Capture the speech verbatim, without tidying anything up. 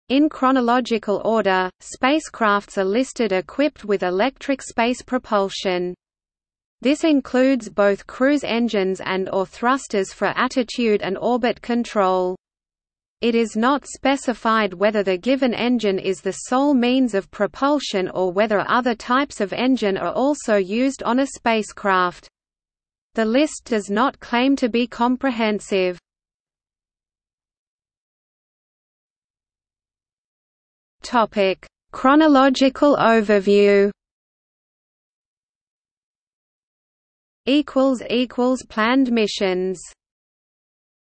In chronological order, spacecrafts are listed equipped with electric space propulsion. This includes both cruise engines and or thrusters for attitude and orbit control. It is not specified whether the given engine is the sole means of propulsion or whether other types of engine are also used on a spacecraft. The list does not claim to be comprehensive. Topic: Chronological overview. Equals equals planned missions.